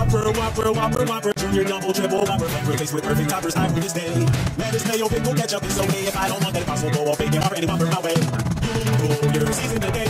Whopper, Whopper, Whopper, Whopper, Junior, Double, Triple, Whopper, flavor taste with perfect toppers, time for this day. Lettuce, mayo, pickle, ketchup, it's okay if I don't want that impossible or bacon or any Whopper my way. You're seasoned today.